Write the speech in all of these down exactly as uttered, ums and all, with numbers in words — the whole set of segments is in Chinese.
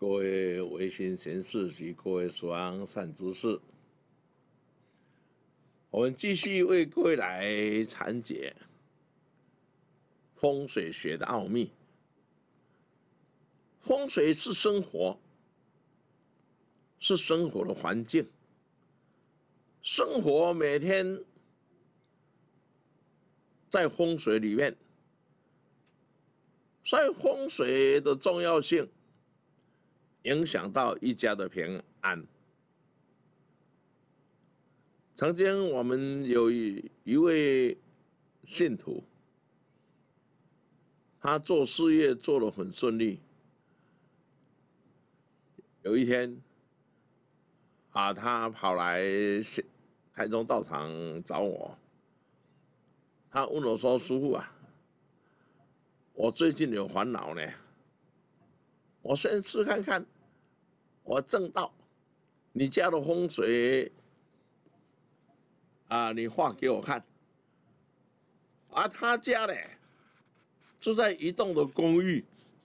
各位维新贤士及各位所安善知识，我们继续为各位来阐解风水学的奥秘。风水是生活，是生活的环境，生活每天在风水里面，所以风水的重要性影响到一家的平安。曾经我们有一一位信徒，他做事业做得很顺利。有一天，啊，他跑来台中道场找我，他问我说：“师父啊，我最近有烦恼呢，我先试看看，我正道，你家的风水啊，你画给我看。”而他家呢，住在一栋的公寓，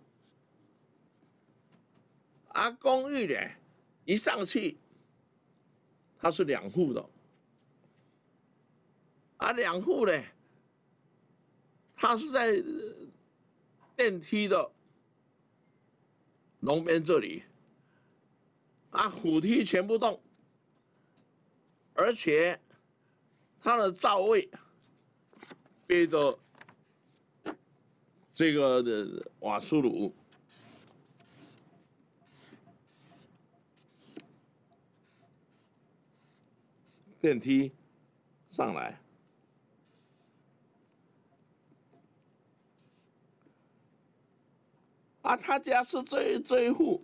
而公寓呢，一上去，它是两户的，而两户呢，它是在电梯的龙边这里，啊，扶梯全部动，而且它的灶位背着这个的瓦斯炉，电梯上来，啊，他家是这这一户，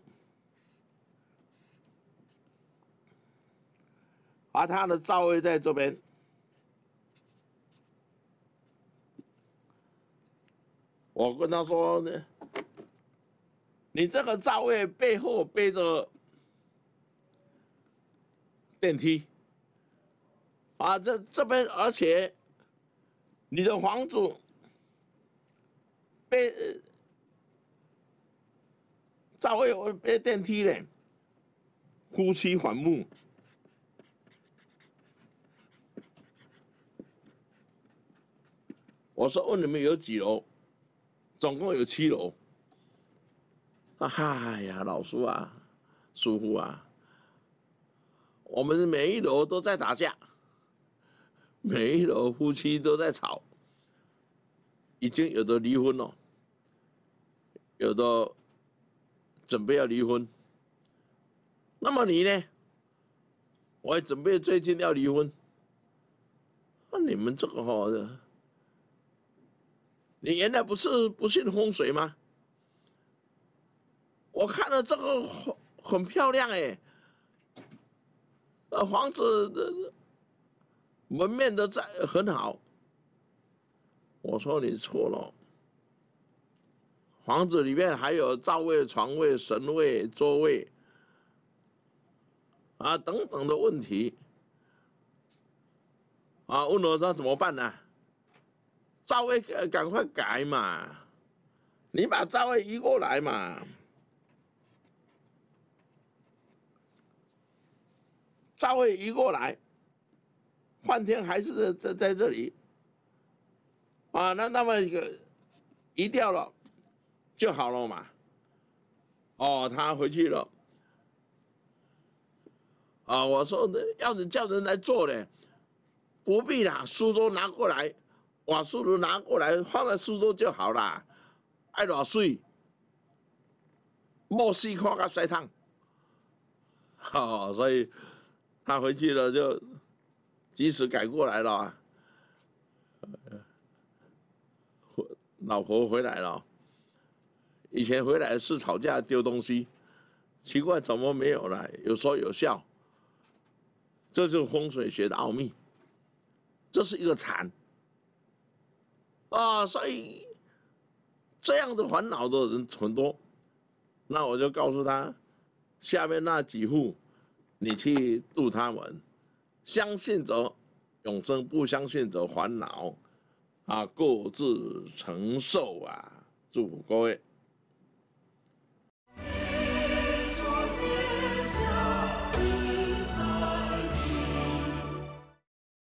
而他的灶位在这边。我跟他说呢，你这个灶位背后背着电梯，啊，这这边，而且你的房子背灶位背电梯呢，夫妻反目。我说问你们有几楼？总共有七楼。哎呀，老叔啊，叔父啊，我们每一楼都在打架，每一楼夫妻都在吵，已经有的离婚了，有的准备要离婚。那么你呢？我也准备最近要离婚。那你们这个哈的。你原来不是不信风水吗？我看了这个很很漂亮哎，呃，房子的门面都在很好。我说你错了，房子里面还有灶位、床位、神位、桌位啊等等的问题啊，问我那怎么办呢？灶位赶快改嘛，你把灶位移过来嘛。灶位移过来，梵天还是在在这里啊？那那么一个移掉了就好了嘛。哦，他回去了啊。我说要是叫人来做呢，不必啦，书桌拿过来。瓦斯炉拿过来放在书桌就好啦，爱偌水，莫细看甲晒烫。好、哦，所以他回去了就及时改过来了、啊。老婆回来了，以前回来是吵架丢东西，奇怪怎么没有了？有说有笑，这就是风水学的奥秘，这是一个禅。啊，所以这样的烦恼的人很多，那我就告诉他，下面那几户，你去度他们，相信者永生，不相信者烦恼，啊，各自承受啊！祝福各位。